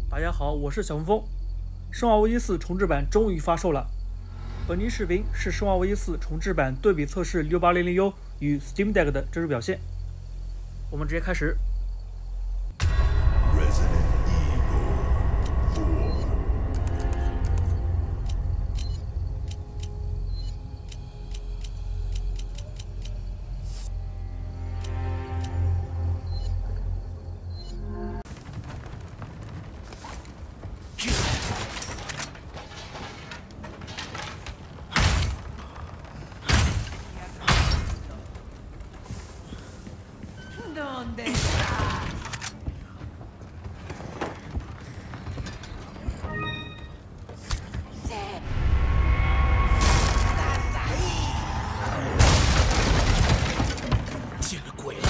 大家好，我是小峰峰。生化危机4重置版终于发售了。本期视频是生化危机4重置版对比测试 6800U 与 Steam Deck 的真实表现。我们直接开始。 ¿Dónde estás? ¡Sí! ¡Estás ahí! 见了鬼了！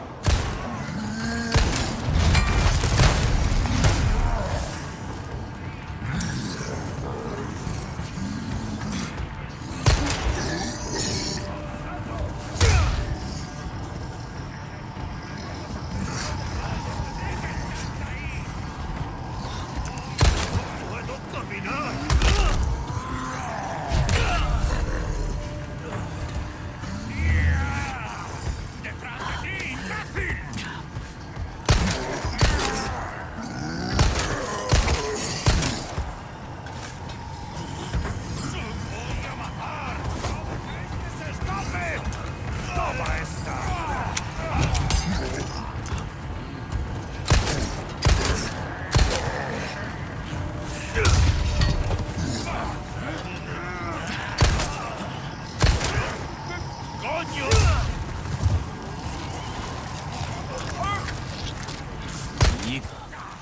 一个。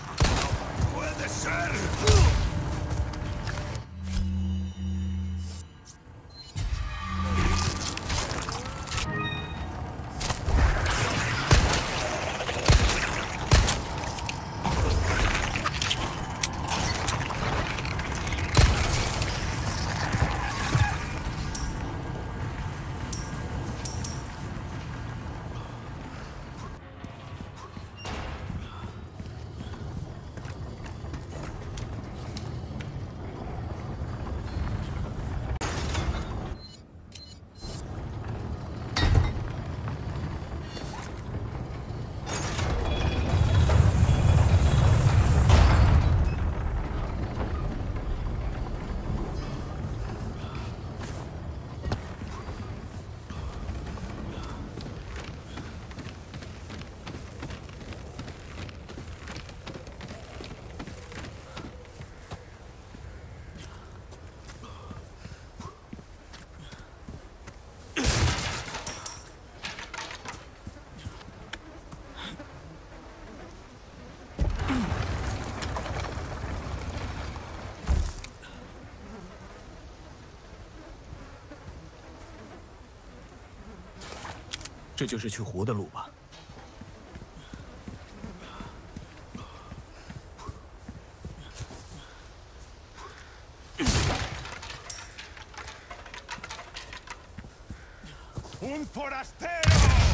这就是去湖的路吧？Un forastero！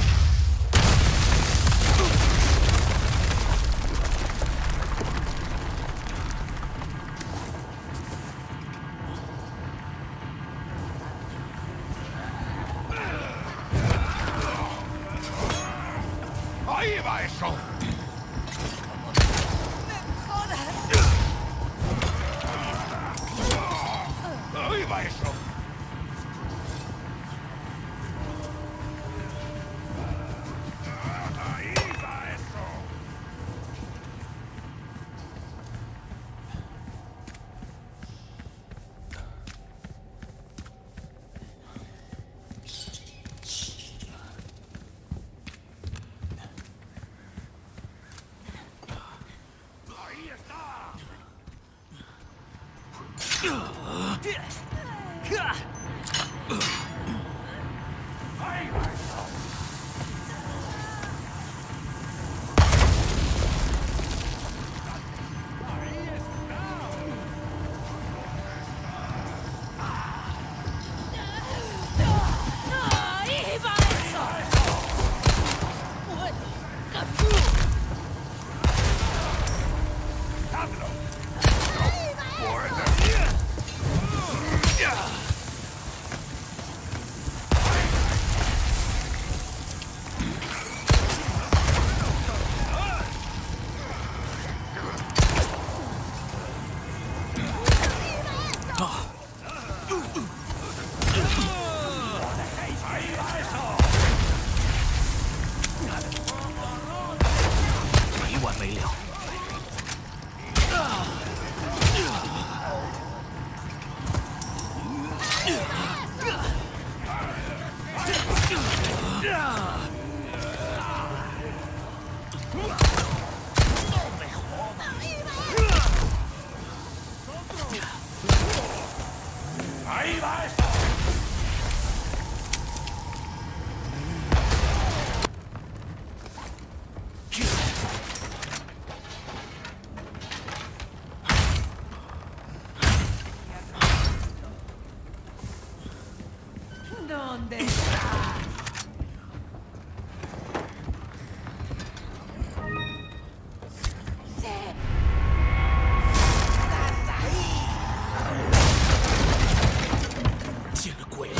Ahí va eso. ¡Me jodas! Ahí va eso. Ahí va eso. ¡Ahí va eso! ¡Captura! ¡Hazlo! ¡Ahí va eso! ¿Dónde estás? Sí. ¡Estás ahí! ¡Tiene cuela!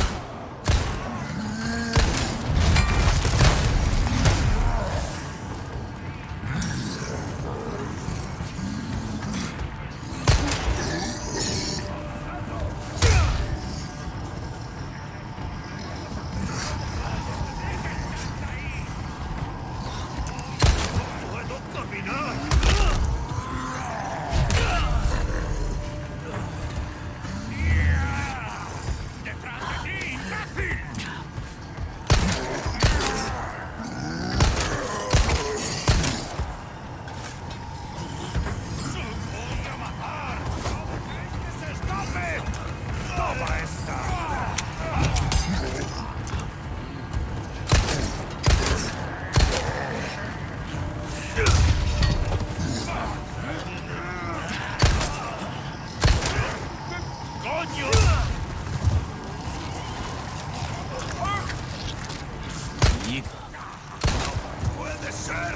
¡Puedo caminar! ¡Detrás de ti, imbécil! ¡Voy a matar! ¡Que se escape! ¡Toma esta! ¡Coño! Hija. ¡Puede ser!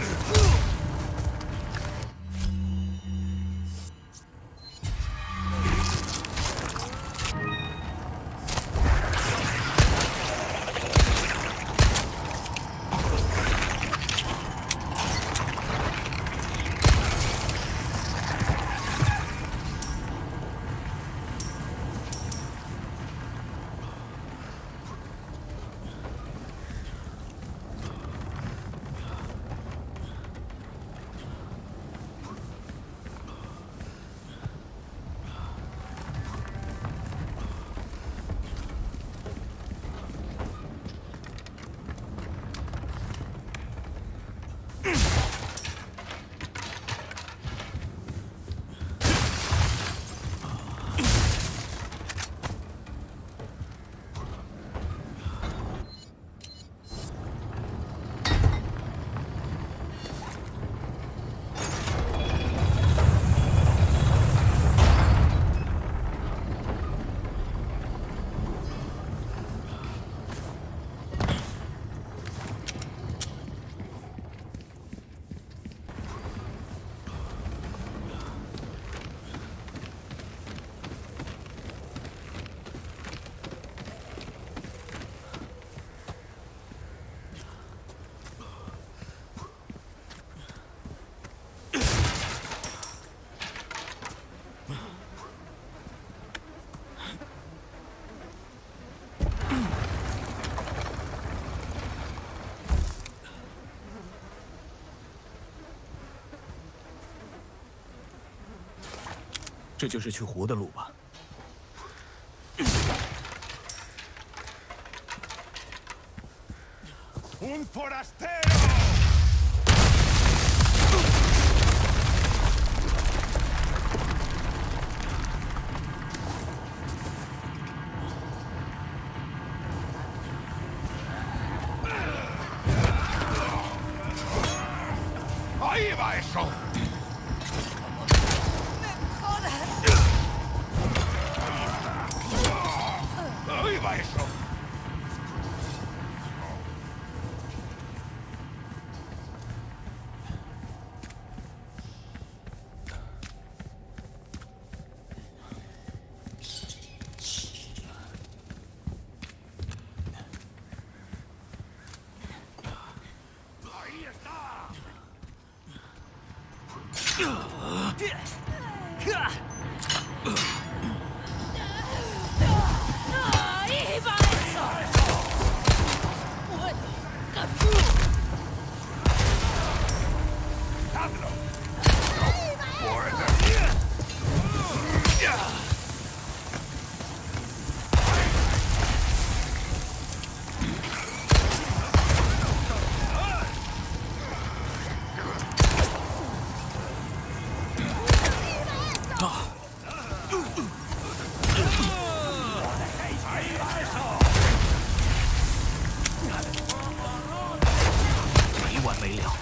这就是去湖的路吧。Un forastero! ¡Ahí va eso! ¡Ahí va eso! ¡Ahí está! ¡Ahí va eso! ¡Hazlo! ¡Ahí va eso! 没了。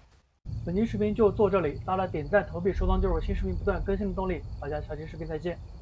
本期视频就做这里，大家点赞、投币、收藏就是我新视频不断更新的动力。大家下期视频再见。